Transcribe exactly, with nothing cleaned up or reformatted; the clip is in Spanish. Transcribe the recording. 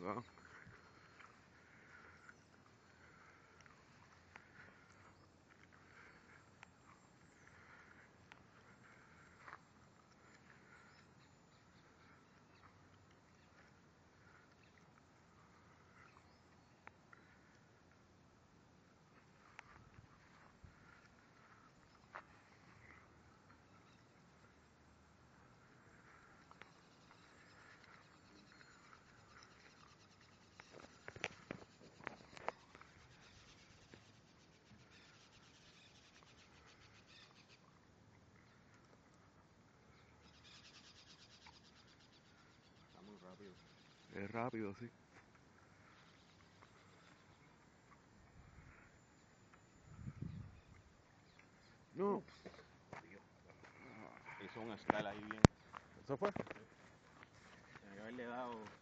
Ah. Está muy rápido. Es rápido, sí. No. Dios. Hizo un style ahí bien. ¿Eso fue? Tenía que haberle dado